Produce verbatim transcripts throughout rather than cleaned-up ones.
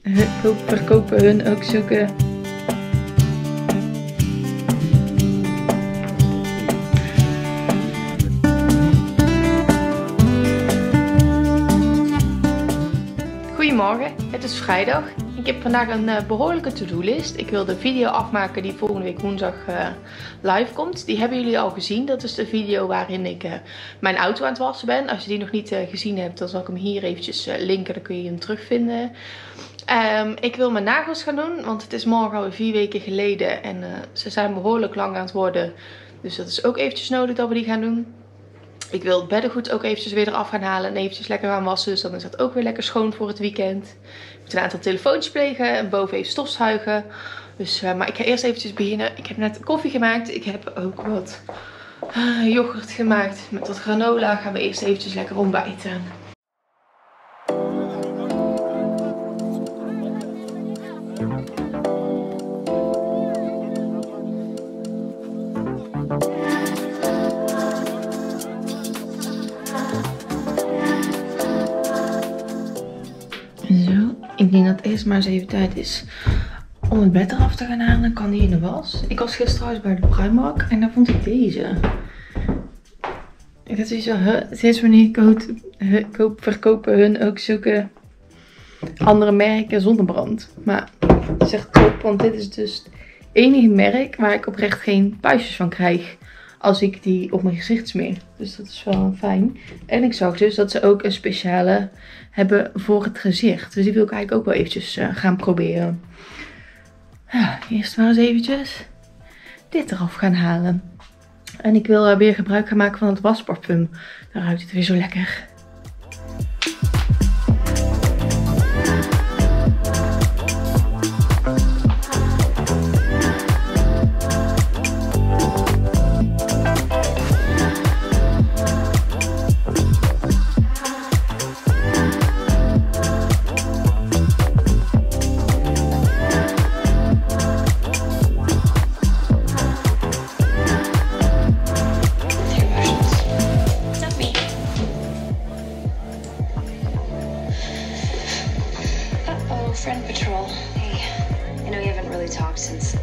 hun, verkopen hun ook zoeken. Goedemorgen, het is vrijdag. Ik heb vandaag een uh, behoorlijke to-do-list. Ik wil de video afmaken die volgende week woensdag uh, live komt. Die hebben jullie al gezien. Dat is de video waarin ik uh, mijn auto aan het wassen ben. Als je die nog niet uh, gezien hebt, dan zal ik hem hier eventjes uh, linken. Dan kun je hem terugvinden. Um, ik wil mijn nagels gaan doen, want het is morgen alweer vier weken geleden. En uh, ze zijn behoorlijk lang aan het worden. Dus dat is ook eventjes nodig dat we die gaan doen. Ik wil het beddengoed ook eventjes weer eraf gaan halen en eventjes lekker gaan wassen. Dus dan is dat ook weer lekker schoon voor het weekend. Ik moet een aantal telefoontjes plegen en boven even stofzuigen. Dus, uh, maar ik ga eerst eventjes beginnen. Ik heb net koffie gemaakt. Ik heb ook wat uh, yoghurt gemaakt met wat granola. Gaan we eerst eventjes lekker ontbijten. Ik denk dat het eerst maar eens even tijd is om het bed eraf te gaan halen. Dan kan die in de was. Ik was gisteren trouwens bij de Primark en daar vond ik deze. Dat is zo, huh, sinds wanneer koop, huh, koop, verkopen hun ook zoeken andere merken zonnebrand. Maar het is echt top, want dit is dus het enige merk waar ik oprecht geen puistjes van krijg als ik die op mijn gezicht smeer. Dus dat is wel fijn. En ik zag dus dat ze ook een speciale hebben voor het gezicht. Dus die wil ik eigenlijk ook wel eventjes uh, gaan proberen. Ja, eerst maar eens eventjes dit eraf gaan halen. En ik wil uh, weer gebruik gaan maken van het wasparfum. Dan ruikt het weer zo lekker. Friend Patrol. Hey, I know you haven't really talked since.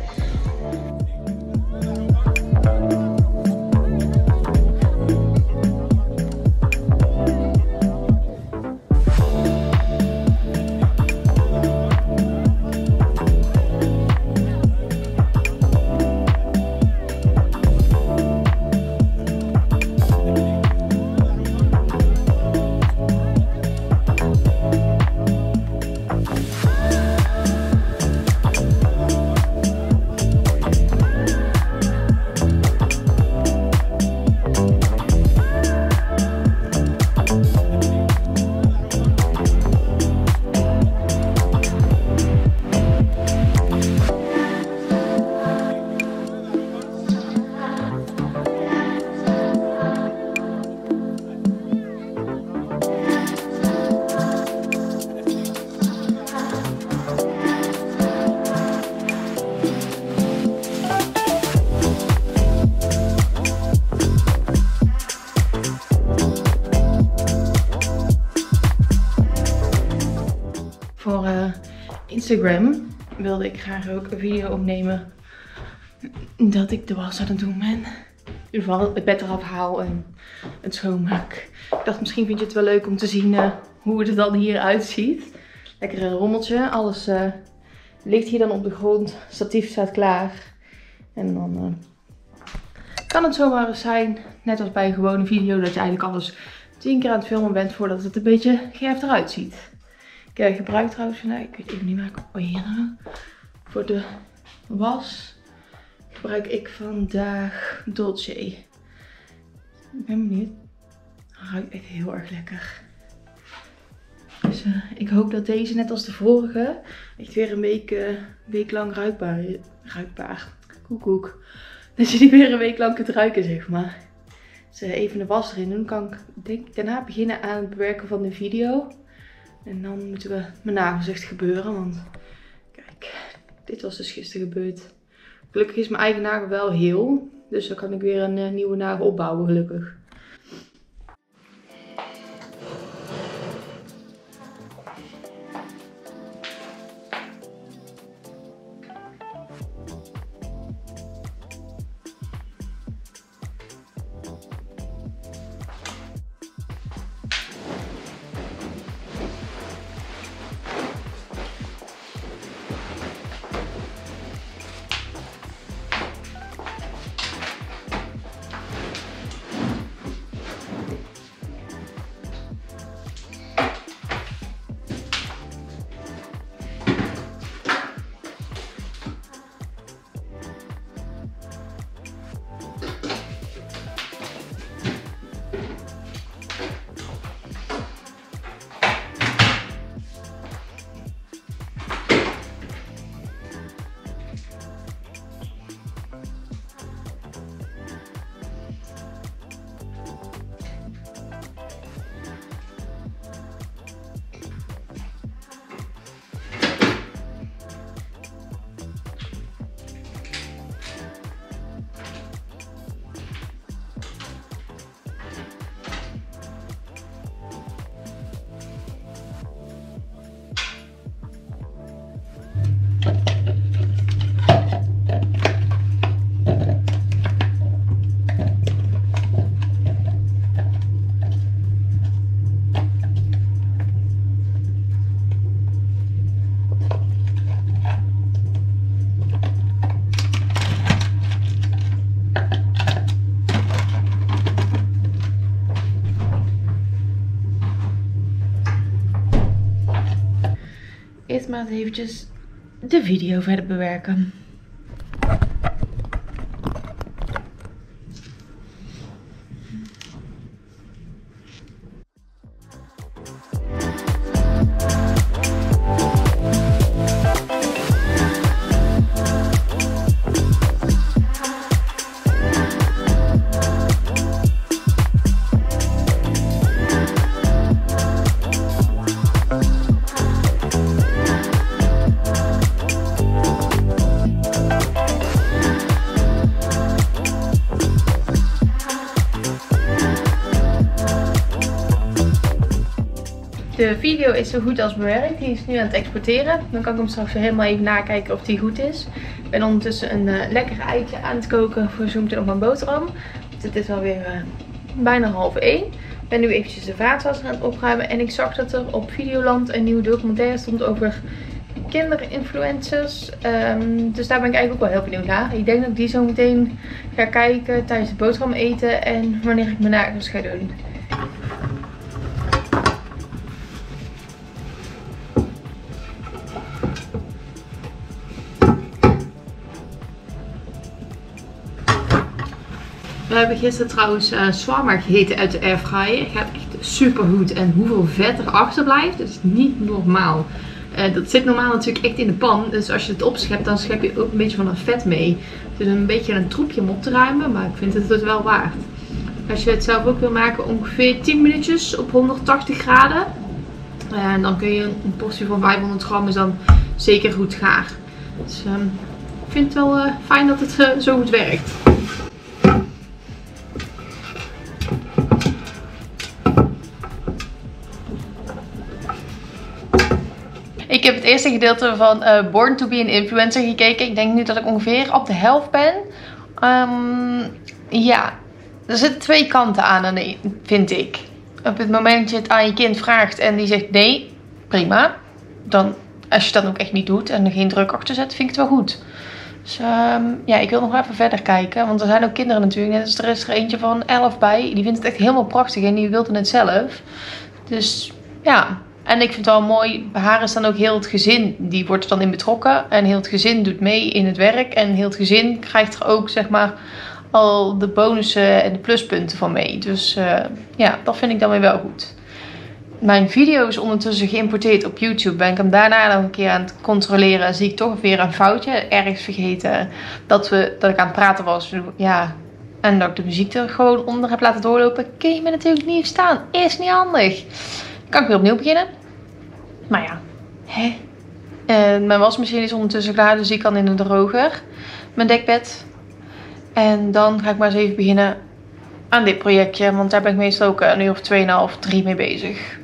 Voor uh, Instagram wilde ik graag ook een video opnemen dat ik de was aan het doen ben. In ieder geval het bed eraf haal en het schoonmaak. Ik dacht, misschien vind je het wel leuk om te zien uh, hoe het er dan hier uitziet. Lekker een rommeltje. Alles uh, ligt hier dan op de grond. Statief staat klaar. En dan uh, kan het zomaar eens zijn, net als bij een gewone video, dat je eigenlijk alles tien keer aan het filmen bent voordat het een beetje geëft eruit ziet. Ik gebruik trouwens vandaag, ik weet even niet waar ik oh, hier nou. Voor de was gebruik ik vandaag Dolce. Ik ben benieuwd. Het ruikt echt heel erg lekker. Dus uh, ik hoop dat deze, net als de vorige, echt weer een week, uh, week lang ruikbaar is. Ruikbaar. Koekoek. Dat je die weer een week lang kunt ruiken, zeg maar. Dus uh, even de was erin doen. Kan ik denk daarna beginnen aan het bewerken van de video. En dan moeten we mijn nagels echt gebeuren. Want kijk, dit was dus gisteren gebeurd. Gelukkig is mijn eigen nagel wel heel. Dus dan kan ik weer een uh, nieuwe nagel opbouwen, gelukkig. gaat eventjes de video verder bewerken. De video is zo goed als bewerkt. Die is nu aan het exporteren. Dan kan ik hem straks weer helemaal even nakijken of die goed is. Ik ben ondertussen een uh, lekker eitje aan het koken voor zometeen op mijn boterham. Dus het is alweer uh, bijna half één. Ik ben nu eventjes de vaatwasser aan het opruimen. En ik zag dat er op Videoland een nieuwe documentaire stond over kinderinfluencers. Um, dus daar ben ik eigenlijk ook wel heel benieuwd naar. Ik denk dat ik die zo meteen ga kijken tijdens het boterham eten. En wanneer ik mijn nagels ga doen. We hebben gisteren trouwens uh, shawarma gegeten uit de airfryer. Het gaat echt super goed. En hoeveel vet er achterblijft, dat is niet normaal. Uh, dat zit normaal natuurlijk echt in de pan. Dus als je het opschept, dan schep je ook een beetje van het vet mee. Het is een beetje een troepje om op te ruimen, maar ik vind het het wel waard. Als je het zelf ook wil maken, ongeveer tien minuutjes op honderdtachtig graden. Uh, en dan kun je een portie van vijfhonderd gram is dan zeker goed gaar. Dus um, ik vind het wel uh, fijn dat het uh, zo goed werkt. Ik heb het eerste gedeelte van uh, Born to be an Influencer gekeken. Ik denk nu dat ik ongeveer op de helft ben. Um, ja, er zitten twee kanten aan, vind ik. Op het moment dat je het aan je kind vraagt en die zegt nee, prima. Dan, als je het dan ook echt niet doet en er geen druk achter zet, vind ik het wel goed. Dus um, ja, ik wil nog even verder kijken. Want er zijn ook kinderen natuurlijk. Net als er is er eentje van elf bij. Die vindt het echt helemaal prachtig en die wilde het zelf. Dus ja... En ik vind het wel mooi, bij haar is dan ook heel het gezin, die wordt er dan in betrokken. En heel het gezin doet mee in het werk. En heel het gezin krijgt er ook, zeg maar, al de bonussen en de pluspunten van mee. Dus uh, ja, dat vind ik dan weer wel goed. Mijn video is ondertussen geïmporteerd op YouTube. Ben ik hem daarna nog een keer aan het controleren. Zie ik toch weer een foutje. Ergens vergeten dat, we, dat ik aan het praten was. Ja, en dat ik de muziek er gewoon onder heb laten doorlopen. Kun je me natuurlijk niet verstaan. Is niet handig. Kan ik weer opnieuw beginnen. Maar ja. Hè? En mijn wasmachine is ondertussen klaar. Dus die kan in de droger. Mijn dekbed. En dan ga ik maar eens even beginnen aan dit projectje. Want daar ben ik meestal ook een uur of tweeënhalf, drie mee bezig.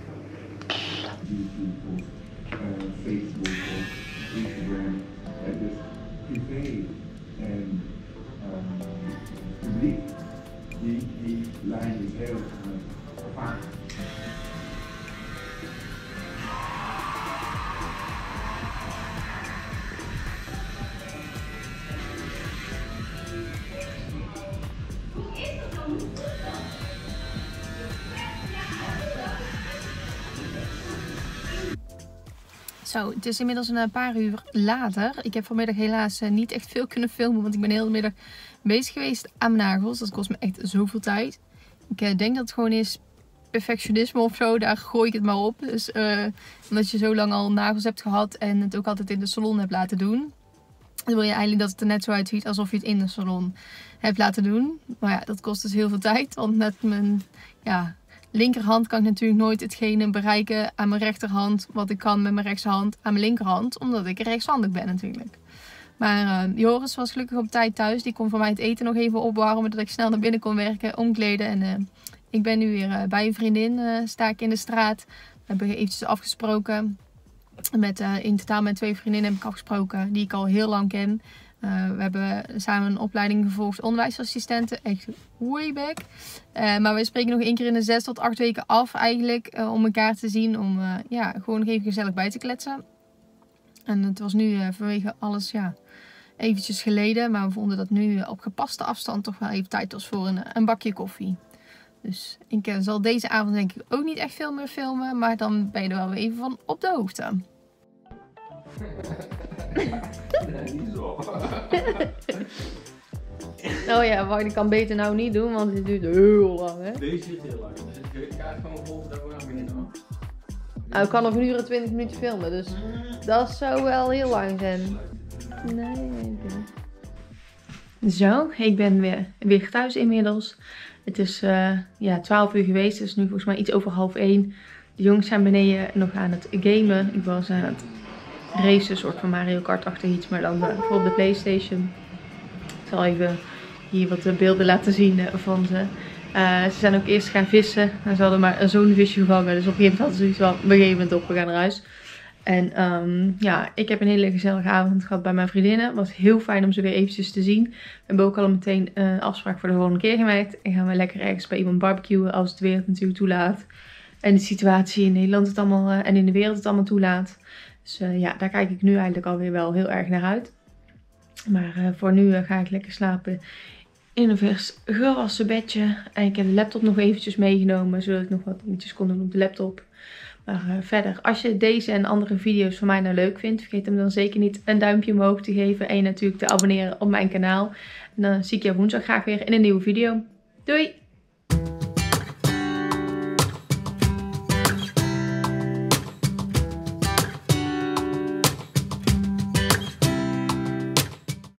Zo, het is inmiddels een paar uur later. Ik heb vanmiddag helaas niet echt veel kunnen filmen, want ik ben de hele middag bezig geweest aan mijn nagels. Dat kost me echt zoveel tijd. Ik denk dat het gewoon is perfectionisme of zo, daar gooi ik het maar op. Dus uh, omdat je zo lang al nagels hebt gehad en het ook altijd in de salon hebt laten doen. Dan wil je eigenlijk dat het er net zo uitziet alsof je het in de salon hebt laten doen. Maar ja, dat kost dus heel veel tijd, want met mijn... ja. linkerhand kan ik natuurlijk nooit hetgene bereiken aan mijn rechterhand wat ik kan met mijn rechterhand aan mijn linkerhand. Omdat ik rechtshandig ben natuurlijk. Maar uh, Joris was gelukkig op tijd thuis. Die kon voor mij het eten nog even opwarmen. Dat ik snel naar binnen kon werken, omkleden. En uh, ik ben nu weer uh, bij een vriendin. Uh, sta ik in de straat. We hebben eventjes afgesproken. Met, uh, in totaal met twee vriendinnen heb ik afgesproken. Die ik al heel lang ken. Uh, we hebben samen een opleiding gevolgd, onderwijsassistenten, echt way back. Uh, maar we spreken nog één keer in de zes tot acht weken af eigenlijk, uh, om elkaar te zien, om uh, ja, gewoon nog even gezellig bij te kletsen. En het was nu uh, vanwege alles ja, eventjes geleden, maar we vonden dat nu uh, op gepaste afstand toch wel even tijd was voor een, een bakje koffie. Dus ik uh, zal deze avond denk ik ook niet echt veel meer filmen, maar dan ben je er wel weer even van op de hoogte. Nee, niet zo. Oh ja, wacht, ik kan beter nou niet doen, want dit duurt heel lang, hè? Deze zit heel lang. Dus ik ga het gewoon volgen dat we gaan beginnen hoor. Nou, ik kan nog een uur en twintig minuten filmen, dus dat zou wel heel lang zijn. Nee, nee, nee. Zo, ik ben weer, weer thuis inmiddels. Het is uh, ja, twaalf uur geweest, dus nu volgens mij iets over half één. De jongens zijn beneden nog aan het gamen. Ik was aan het racen, een soort van Mario Kart-achtig iets, maar dan uh, voor op de PlayStation. Ik zal even hier wat beelden laten zien uh, van ze. Uh, ze zijn ook eerst gaan vissen. En ze hadden maar zo'n visje gevangen. Dus op een gegeven moment hadden ze zoiets van, op een gegeven moment op, we gaan naar huis. En um, ja, ik heb een hele gezellige avond gehad bij mijn vriendinnen. Het was heel fijn om ze weer eventjes te zien. We hebben ook al meteen een uh, afspraak voor de volgende keer gemaakt. En gaan we lekker ergens bij iemand barbecuen als het weer het natuurlijk toelaat. En de situatie in Nederland het allemaal uh, en in de wereld het allemaal toelaat. Dus uh, ja, daar kijk ik nu eigenlijk alweer wel heel erg naar uit. Maar uh, voor nu uh, ga ik lekker slapen in een vers gewassen bedje. En ik heb de laptop nog eventjes meegenomen, zodat ik nog wat dingetjes kon doen op de laptop. Maar uh, verder, als je deze en andere video's van mij nou leuk vindt, vergeet hem dan zeker niet een duimpje omhoog te geven. En natuurlijk te abonneren op mijn kanaal. En dan zie ik je woensdag graag weer in een nieuwe video. Doei!